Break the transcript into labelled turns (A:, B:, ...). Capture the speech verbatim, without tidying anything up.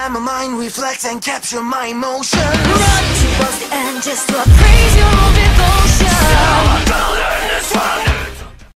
A: let my mind reflect and capture my emotions.
B: Run towards the end just to appraise your